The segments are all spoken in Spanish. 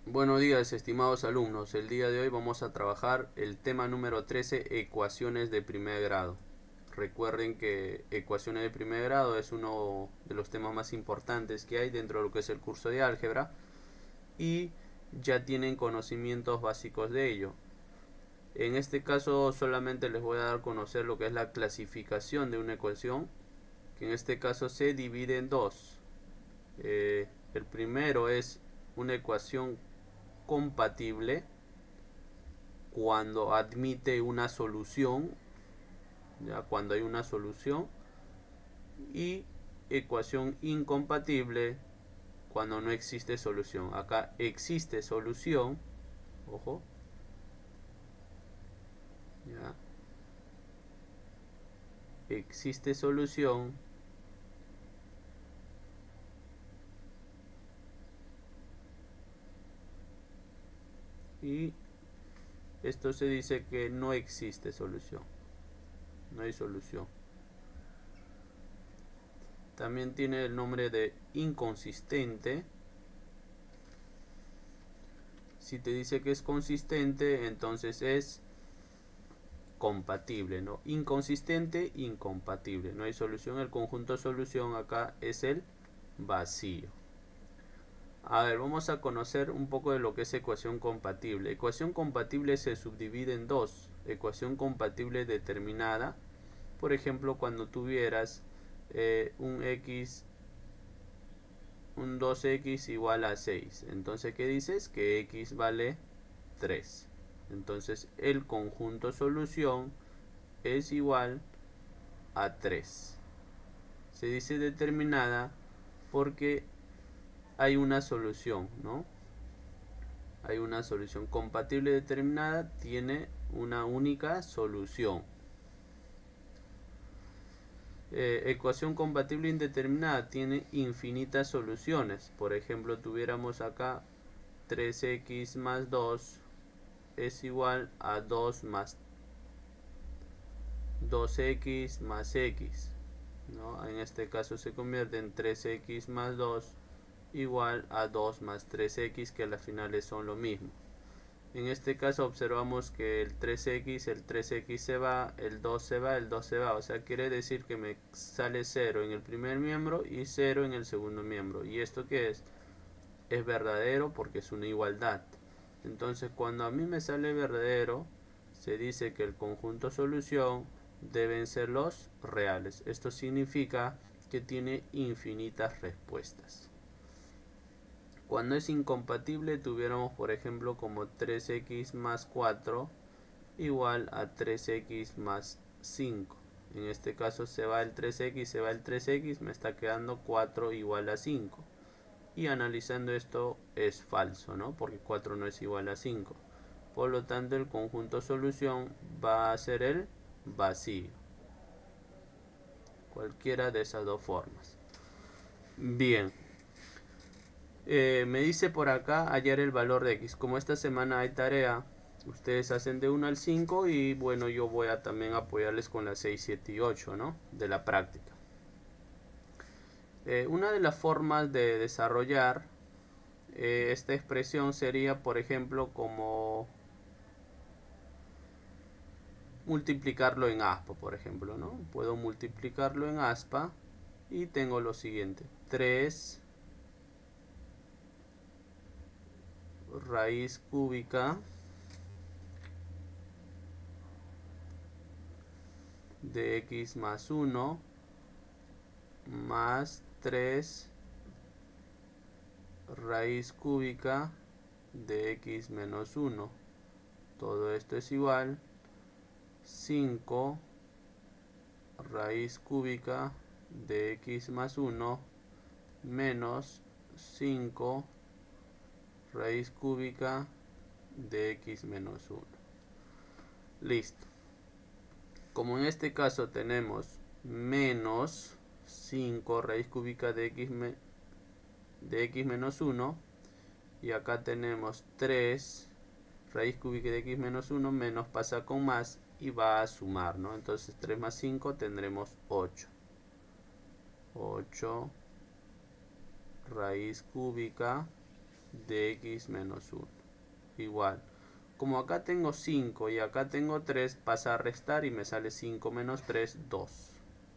Buenos días, estimados alumnos. El día de hoy vamos a trabajar el tema número 13, ecuaciones de primer grado. Recuerden que ecuaciones de primer grado es uno de los temas más importantes que hay dentro de lo que es el curso de álgebra y ya tienen conocimientos básicos de ello. En este caso solamente les voy a dar a conocer lo que es la clasificación de una ecuación, que en este caso se divide en dos. El primero es una ecuación compatible cuando admite una solución, ya cuando hay una solución, y ecuación incompatible cuando no existe solución. Acá existe solución, ojo, ya, existe solución y esto se dice que no existe solución, no hay solución. También tiene el nombre de inconsistente. Si te dice que es consistente, entonces es compatible, ¿no? Inconsistente, incompatible. No hay solución. El conjunto solución acá es el vacío. A ver, vamos a conocer un poco de lo que es ecuación compatible. Ecuación compatible se subdivide en dos. Ecuación compatible determinada. Por ejemplo, cuando tuvieras un 2x igual a 6. Entonces, ¿qué dices? Que x vale 3. Entonces, el conjunto solución es igual a 3. Se dice determinada porque hay una solución, ¿no? Hay una solución compatible determinada, tiene una única solución. Ecuación compatible indeterminada tiene infinitas soluciones. Por ejemplo, tuviéramos acá 3x más 2 es igual a 2 más 2x más x, ¿no? En este caso se convierte en 3x más 2 igual a 2 más 3x, que a las finales son lo mismo. En este caso observamos que el 3x se va, el 2 se va, el 2 se va. O sea, quiere decir que me sale 0 en el primer miembro y 0 en el segundo miembro. ¿Y esto qué es? Es verdadero porque es una igualdad. Entonces, cuando a mí me sale verdadero, se dice que el conjunto solución deben ser los reales. Esto significa que tiene infinitas respuestas. Cuando es incompatible, tuviéramos por ejemplo como 3x más 4 igual a 3x más 5. En este caso se va el 3x, se va el 3x, me está quedando 4 igual a 5. Y analizando esto es falso, ¿no? Porque 4 no es igual a 5. Por lo tanto, el conjunto solución va a ser el vacío. Cualquiera de esas dos formas. Bien. Me dice por acá hallar el valor de x. Como esta semana hay tarea, ustedes hacen de 1 al 5 y bueno, yo voy a también apoyarles con las 6, 7 y 8, ¿no? De la práctica. Una de las formas de desarrollar esta expresión sería, por ejemplo, como multiplicarlo en aspa, por ejemplo, ¿no? Puedo multiplicarlo en aspa y tengo lo siguiente: 3 raíz cúbica de x más 1 más 3 raíz cúbica de x menos 1. Todo esto es igual 5 raíz cúbica de x más 1 menos 5 raíz cúbica de x menos 1. Listo. Como en este caso tenemos menos 5 raíz cúbica de x menos 1 y acá tenemos 3 raíz cúbica de x menos 1, menos pasa con más y va a sumar, ¿no? Entonces 3 más 5 tendremos 8. 8 raíz cúbica de x menos 1. Igual. Como acá tengo 5 y acá tengo 3, pasa a restar y me sale 5 menos 3, 2.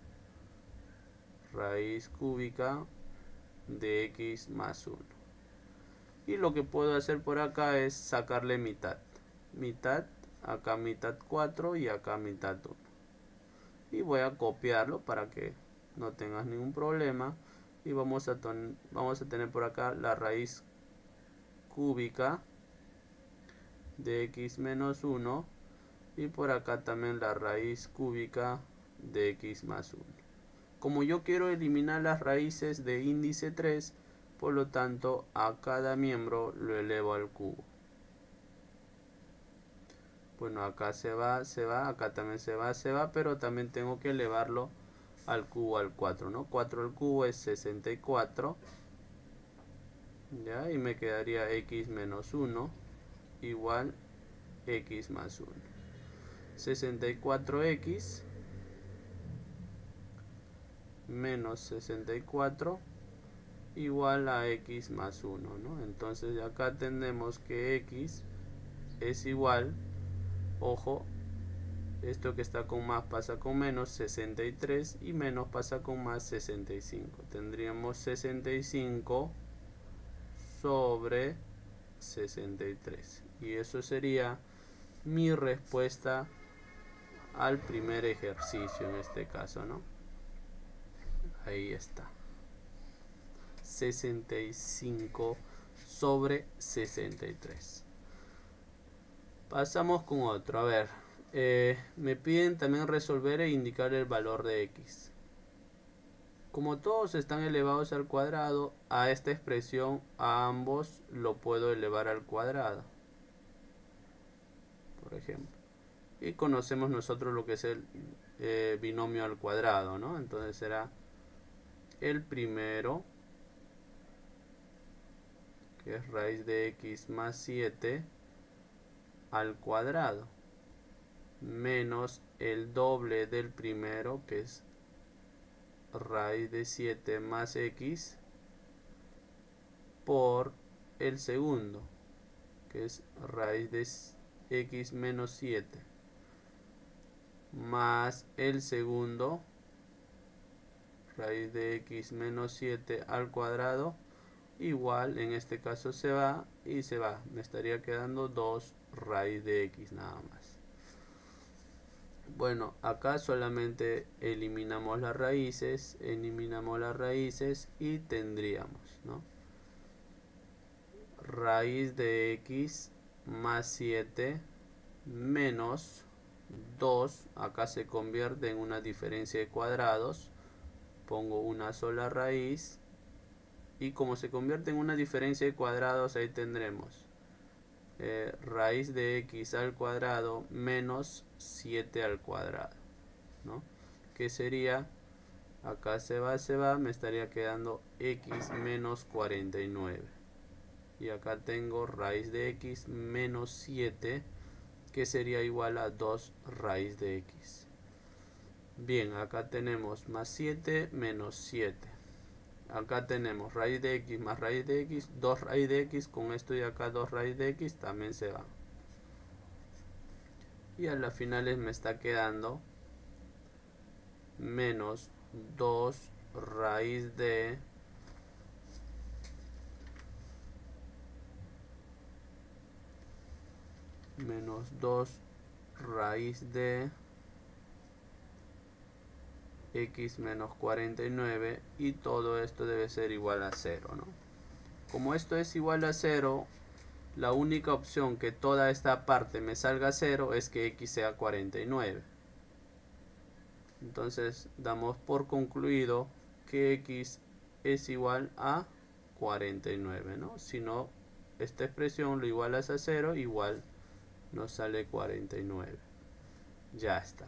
Raíz cúbica de x más 1. Y lo que puedo hacer por acá es sacarle mitad. Mitad, acá mitad 4 y acá mitad 1. Y voy a copiarlo para que no tengas ningún problema. Y vamos a tener por acá la raíz cúbica de x menos 1. Y por acá también la raíz cúbica de x más 1. Como yo quiero eliminar las raíces de índice 3, por lo tanto a cada miembro lo elevo al cubo. Bueno, acá se va, acá también se va, pero también tengo que elevarlo al cubo al 4, ¿no? 4 al cubo es 64. ¿Ya? Y me quedaría x menos 1 igual x más 1. 64x menos 64 igual a x más 1, ¿no? Entonces acá tenemos que x es igual, ojo, esto que está con más pasa con menos, 63, y menos pasa con más, 65. Tendríamos 65 sobre 63. Y eso sería mi respuesta al primer ejercicio en este caso, ¿no? Ahí está. 65 sobre 63. Pasamos con otro. A ver, me piden también resolver e indicar el valor de x. Como todos están elevados al cuadrado, a esta expresión a ambos lo puedo elevar al cuadrado, por ejemplo. Y conocemos nosotros lo que es el binomio al cuadrado, ¿no? Entonces será el primero, que es raíz de x más 7 al cuadrado, menos el doble del primero, que es raíz de 7 más x, por el segundo, que es raíz de x menos 7, más el segundo, raíz de x menos 7 al cuadrado, igual, en este caso se va y se va. Me estaría quedando 2 raíz de x nada más. Bueno, acá solamente eliminamos las raíces y tendríamos, ¿no? Raíz de x más 7 menos 2, acá se convierte en una diferencia de cuadrados, pongo una sola raíz, y como se convierte en una diferencia de cuadrados, ahí tendremos raíz de x al cuadrado menos 7 al cuadrado, ¿no? Que sería, acá se va, me estaría quedando x menos 49. Y acá tengo raíz de x menos 7, que sería igual a 2 raíz de x. Bien, acá tenemos más 7 menos 7. Acá tenemos raíz de x más raíz de x, 2 raíz de x, con esto y acá 2 raíz de x también se va. Y a las finales me está quedando menos 2 raíz de menos 2 raíz de x menos 49, y todo esto debe ser igual a 0, ¿no? Como esto es igual a 0, la única opción que toda esta parte me salga 0 es que x sea 49. Entonces damos por concluido que x es igual a 49, ¿no? Si no, esta expresión lo igualas a 0, igual nos sale 49. Ya está.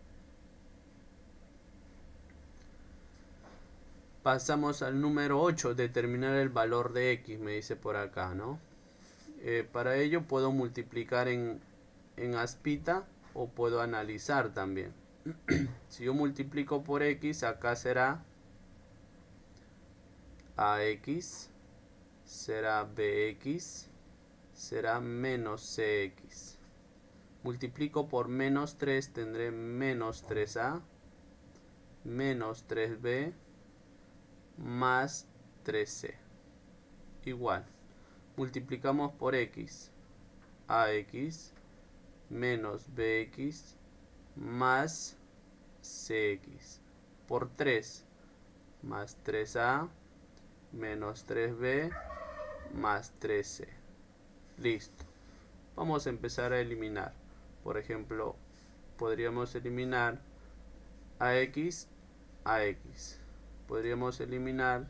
Pasamos al número 8, determinar el valor de x, me dice por acá, ¿no? Para ello puedo multiplicar en aspita o puedo analizar también. Si yo multiplico por x, acá será ax será bx, será menos cx. Multiplico por menos 3, tendré menos 3a, menos 3b, más 3c. Igual. Multiplicamos por x, ax, menos bx, más cx. Por 3, más 3a, menos 3b, más 3c. Listo. Vamos a empezar a eliminar. Por ejemplo, podríamos eliminar ax, ax. Podríamos eliminar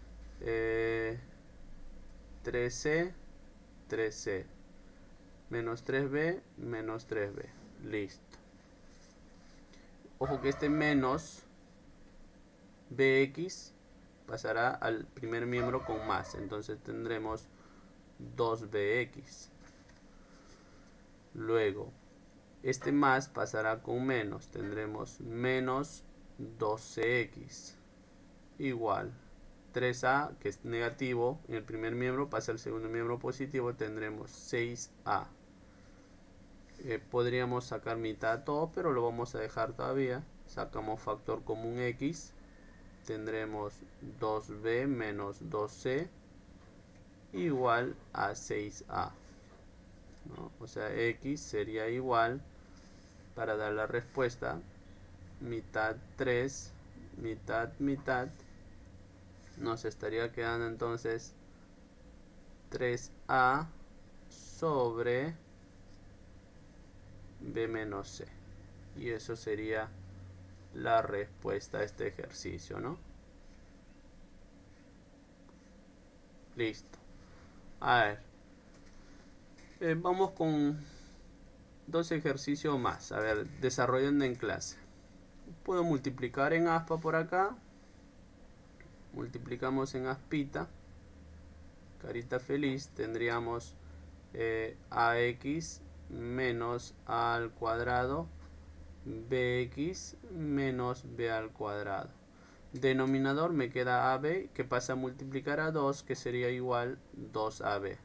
3c, 3c. Menos 3b, menos 3b. Listo. Ojo que este menos bx pasará al primer miembro con más. Entonces tendremos 2bx. Luego, este más pasará con menos. Tendremos menos 12x. Igual. 3a, que es negativo, en el primer miembro pasa al segundo miembro positivo. Tendremos 6a. Podríamos sacar mitad a todo, pero lo vamos a dejar todavía. Sacamos factor común x. Tendremos 2b menos 2c igual a 6a. ¿no? O sea, x sería igual, para dar la respuesta, mitad 3, mitad, mitad. Nos estaría quedando entonces 3a sobre b menos c. Y eso sería la respuesta a este ejercicio, ¿no? Listo. A ver. Vamos con dos ejercicios más. A ver, desarrollando en clase. Puedo multiplicar en aspa por acá. Multiplicamos en aspita. Carita feliz. Tendríamos ax menos a al cuadrado, bx menos b al cuadrado. Denominador me queda ab, que pasa a multiplicar a 2, que sería igual 2ab.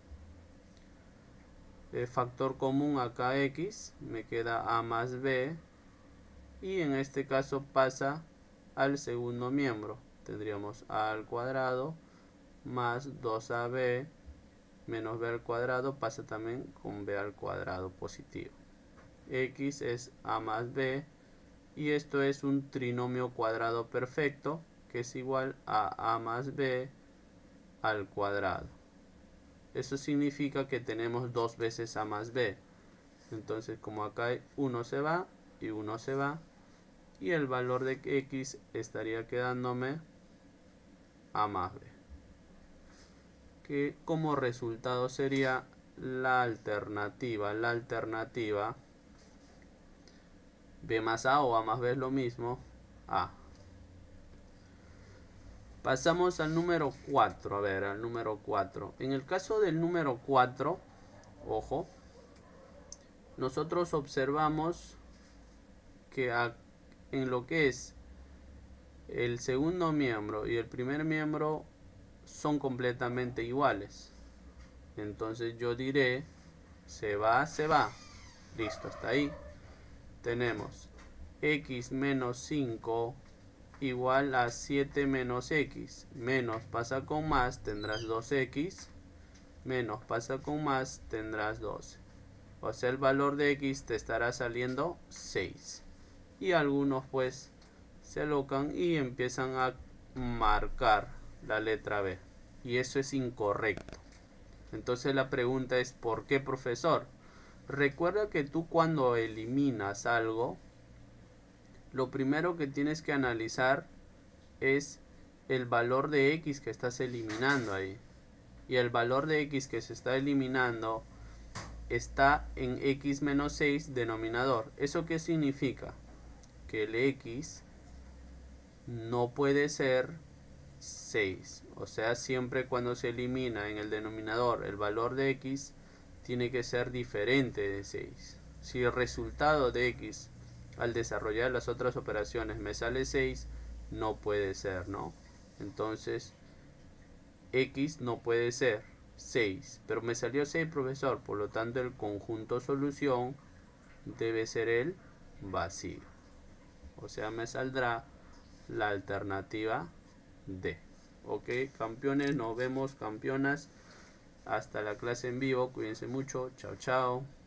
Factor común acá x, me queda a más b, y en este caso pasa al segundo miembro. Tendríamos a al cuadrado más 2ab menos b al cuadrado, pasa también con b al cuadrado positivo. X es a más b, y esto es un trinomio cuadrado perfecto, que es igual a más b al cuadrado. Eso significa que tenemos dos veces a más b. Entonces, como acá hay 1 se va y 1 se va, y el valor de x estaría quedándome a más b, que como resultado sería la alternativa b más a, o a más b es lo mismo, a. Pasamos al número 4. A ver, al número 4. En el caso del número 4, ojo, nosotros observamos que en lo que es el segundo miembro y el primer miembro son completamente iguales. Entonces yo diré, se va, se va. Listo, hasta ahí. Tenemos x menos 5 igual a 7 menos x. Menos pasa con más, tendrás 2x. Menos pasa con más, tendrás 12. O sea, el valor de x te estará saliendo 6. Y algunos pues se alocan y empiezan a marcar la letra B. Y eso es incorrecto. Entonces la pregunta es, ¿por qué, profesor? Recuerda que tú cuando eliminas algo, lo primero que tienes que analizar es el valor de x que estás eliminando ahí. Y el valor de x que se está eliminando está en x menos 6 denominador. ¿Eso qué significa? Que el x no puede ser 6. O sea, siempre cuando se elimina en el denominador el valor de x, tiene que ser diferente de 6. Si el resultado de x al desarrollar las otras operaciones me sale 6, no puede ser, ¿no? Entonces, X no puede ser 6, pero me salió 6, profesor, por lo tanto el conjunto solución debe ser el vacío. O sea, me saldrá la alternativa D. Ok, campeones, nos vemos, campeonas. Hasta la clase en vivo, cuídense mucho, chao chao.